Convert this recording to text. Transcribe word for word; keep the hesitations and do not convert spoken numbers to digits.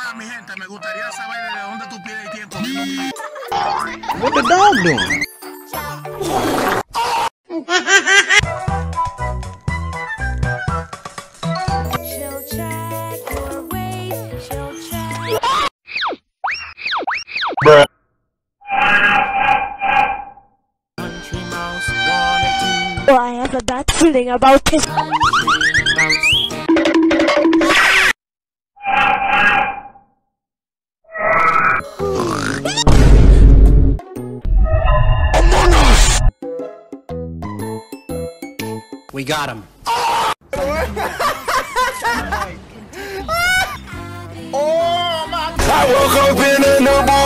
Ah, mi gente, me gustaría saber de dónde tú pides tiempo. What the dog doing? She'll check your waist, she'll check. Bruh. Oh, I have a bad feeling about this. We got him. Oh my God. I woke up in a new